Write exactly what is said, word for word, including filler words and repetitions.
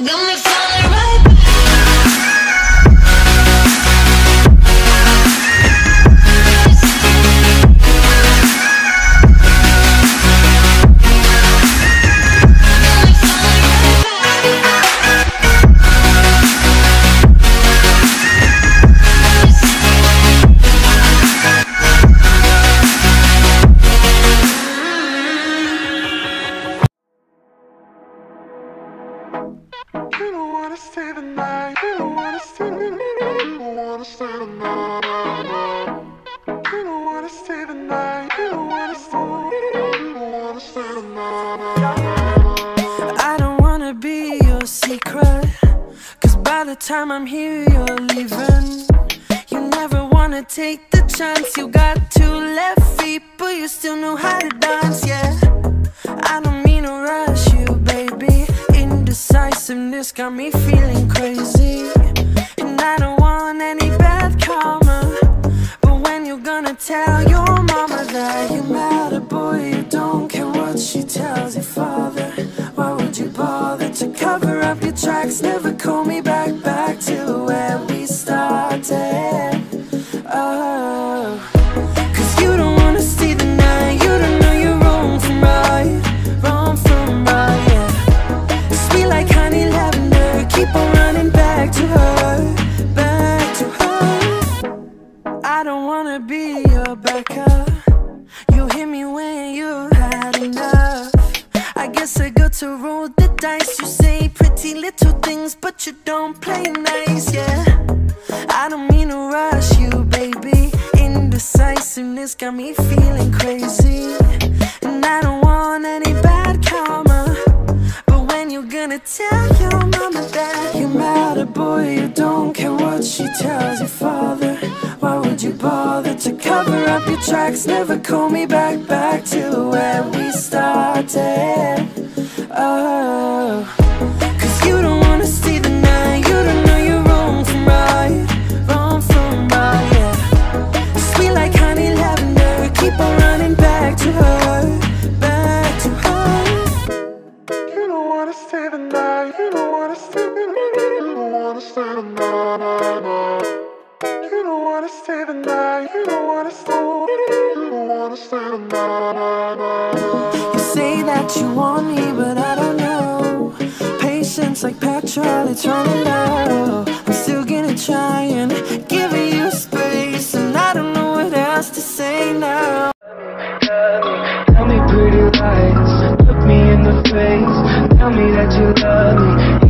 Got me falling right back. You don't wanna stay the night. You don't wanna stay the night. You don't wanna stay the night. You don't wanna stay the night. You don't wanna stay. You don't wanna stay the night. I don't wanna be your secret, 'cause by the time I'm here you're leaving. You never wanna take the chance. You got two left feet, but you still know how to dance, yeah. I don't mean to rush you, baby. Indecisiveness got me feeling crazy, and I don't want any bad karma. But when you're gonna tell your mama that you're mad at boy, you don't care what she tells your father. Why would you bother to cover up your tracks? Never call me back, back to where we started. Oh, 'cause you don't wanna see the night. You don't know you're wrong from right, wrong from right, yeah. Sweet like honey lavender, keep on running back to her, back to her. I don't wanna be your backup. You hit me when you had enough. I guess I got to roll the dice. You say pretty little things, but you don't play nice, yeah. I don't mean to rush you, baby. Indecisiveness got me feeling crazy, and I don't want any bad karma. But when you're gonna tell your mama that you're mad at boy, you don't care what she tells your father. Why would you bother to cover up your tracks? Never call me back, back to where we started. Oh, 'cause you don't wanna see the night. You don't know you're wrong from right, wrong from right, yeah. Sweet like honey lavender, keep on running back to her, back to her. You don't wanna stay the night. You don't wanna stay the night. You don't wanna stay the night. You don't wanna stay the night. You don't wanna stay. You don't wanna stay the night. You say that you want me, but I don't know. Patience like petrol, it's running low. I'm still gonna try and give you space, and I don't know what else to say now. Tell me pretty lies, look me in the face. Tell me that you love me,